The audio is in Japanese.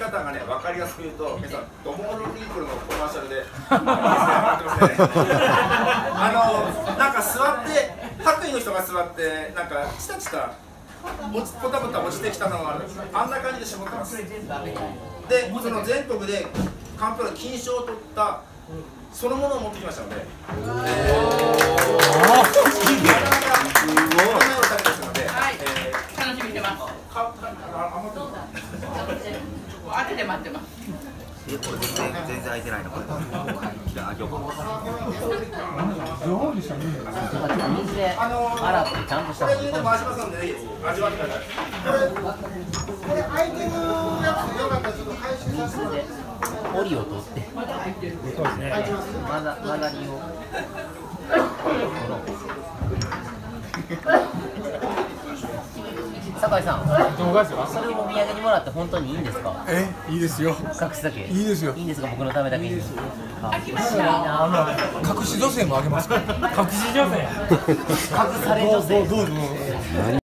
方がね、分かりやすく言うと、皆さん、ドモールリープルのコマーシャルで、なんか座って、白衣の人が座って、なんかチタチタ、ポタポタ落ちてきたのがあるんです。あんな感じで絞ってます。で、その全国でカンプラ金賞を取ったそのものを持ってきましたので。 楽しみにしてます。当てて待ってます。 これ全然空いてないのこれ。あ、今日も。 水で洗ってちゃんとしたこれで回しますので、ぜひ味わってください。これアイテムやつよかったらちょっと回収させて。 水で折を取って。そうですね。混ざりを。酒井さん、それをお土産にもらって本当にいいんですか？ いいですよ。 隠すだけ。 いいですよ。 いいんですか？僕のためだけに。 隠し女性もあげますか？ 隠し女性。隠され女性。 どうぞ。